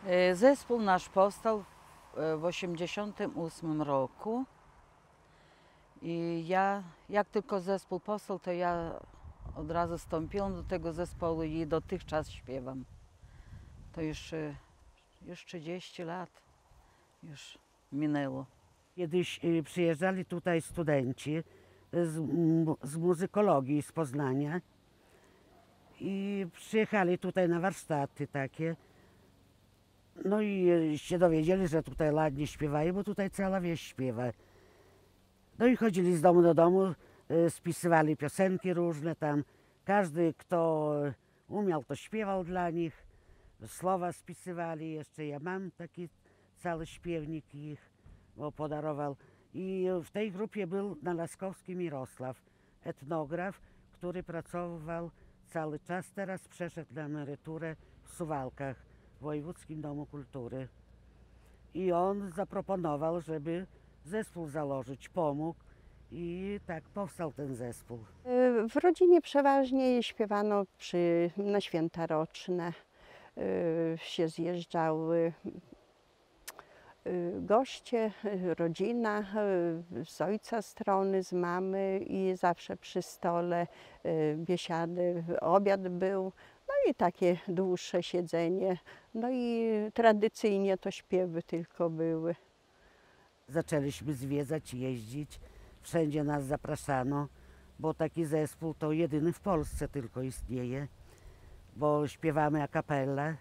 Zespół nasz powstał w 1988 roku i ja, jak tylko zespół powstał, to ja od razu wstąpiłam do tego zespołu i dotychczas śpiewam. To już 30 lat już minęło. Kiedyś przyjeżdżali tutaj studenci z muzykologii z Poznania i przyjechali tutaj na warsztaty takie. No i się dowiedzieli, że tutaj ładnie śpiewają, bo tutaj cała wieś śpiewa. No i chodzili z domu do domu, spisywali piosenki różne tam. Każdy, kto umiał, to śpiewał dla nich. Słowa spisywali. Jeszcze ja mam taki cały śpiewnik ich, bo podarował. I w tej grupie był Nalaskowski Mirosław, etnograf, który pracował cały czas. Teraz przeszedł na emeryturę w Suwałkach, w Wojewódzkim Domu Kultury. I on zaproponował, żeby zespół założyć, pomógł i tak powstał ten zespół. W rodzinie przeważnie śpiewano na święta roczne. Się zjeżdżały goście, rodzina z ojca strony, z mamy i zawsze przy stole biesiady, obiad był, no i takie dłuższe siedzenie. No i tradycyjnie to śpiewy tylko były. Zaczęliśmy zwiedzać, jeździć, wszędzie nas zapraszano, bo taki zespół to jedyny w Polsce tylko istnieje, bo śpiewamy a cappella,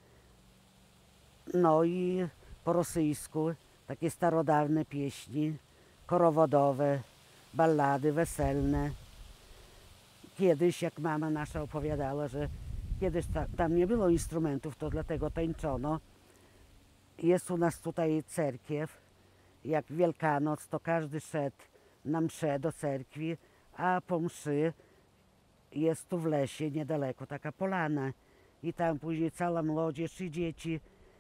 no i po rosyjsku takie starodawne pieśni, korowodowe, ballady weselne. Kiedyś, jak mama nasza opowiadała, że kiedyś tam nie było instrumentów, to dlatego tańczono. Jest u nas tutaj cerkiew, jak Wielkanoc, to każdy szedł na mszę do cerkwi, a po mszy jest tu w lesie niedaleko taka polana i tam później cała młodzież i dzieci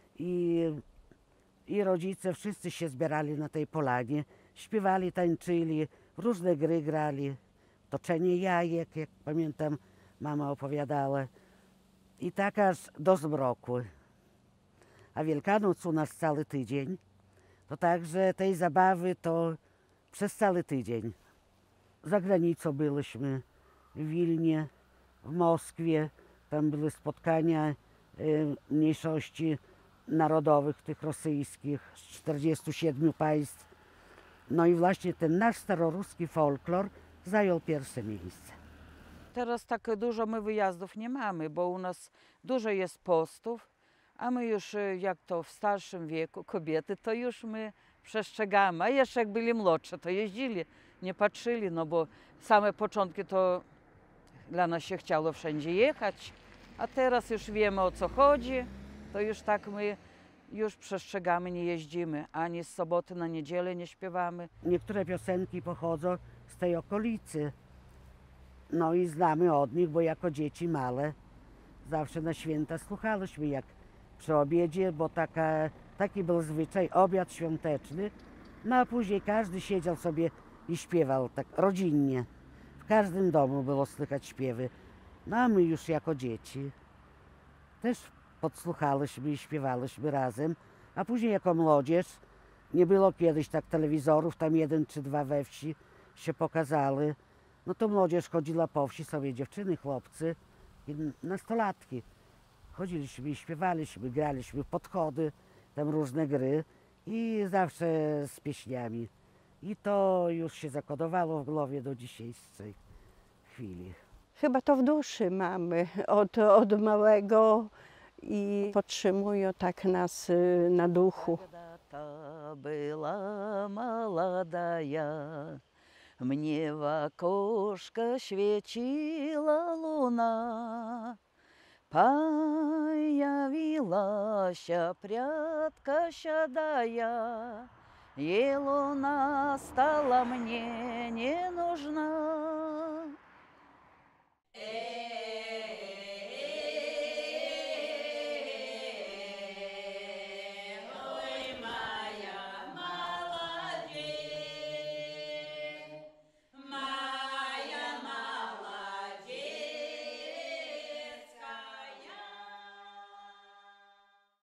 i rodzice, wszyscy się zbierali na tej polanie, śpiewali, tańczyli, różne gry grali, toczenie jajek, jak pamiętam mama opowiadała, i tak aż do zmroku. A Wielkanoc u nas cały tydzień, to także tej zabawy to przez cały tydzień. Za granicą byliśmy, w Wilnie, w Moskwie, tam były spotkania mniejszości narodowych, tych rosyjskich, z 47 państw. No i właśnie ten nasz staroruski folklor zajął pierwsze miejsce. Teraz tak dużo my wyjazdów nie mamy, bo u nas dużo jest postów, a my już jak to w starszym wieku kobiety, to już my przestrzegamy. A jeszcze jak byli młodsze, to jeździli, nie patrzyli, no bo same początki to dla nas się chciało wszędzie jechać, a teraz już wiemy, o co chodzi, to już tak my już przestrzegamy, nie jeździmy, ani z soboty na niedzielę nie śpiewamy. Niektóre piosenki pochodzą z tej okolicy. No i znamy od nich, bo jako dzieci małe zawsze na święta słuchaliśmy, jak przy obiedzie, bo taki był zwyczaj, obiad świąteczny. No a później każdy siedział sobie i śpiewał tak rodzinnie. W każdym domu było słychać śpiewy. No a my już jako dzieci też podsłuchaliśmy i śpiewaliśmy razem. A później jako młodzież, nie było kiedyś tak telewizorów, tam 1 czy 2 we wsi się pokazały. No to młodzież chodziła po wsi, sobie dziewczyny, chłopcy i nastolatki. Chodziliśmy i śpiewaliśmy, graliśmy podchody, tam różne gry i zawsze z pieśniami. I to już się zakodowało w głowie do dzisiejszej chwili. Chyba to w duszy mamy od małego i podtrzymują tak nas na duchu. Когда-то была молодая, мне в окошко świeciła луна. Появилась прядка седая, и луна стала мне не нужна.